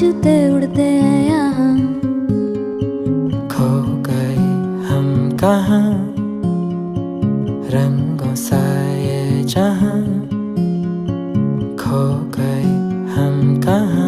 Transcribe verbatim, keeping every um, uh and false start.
नाचते उड़ते हैं यहाँ। खो गए हम कहाँ, रंगों सा ये जहां, खो गए हम कहाँ।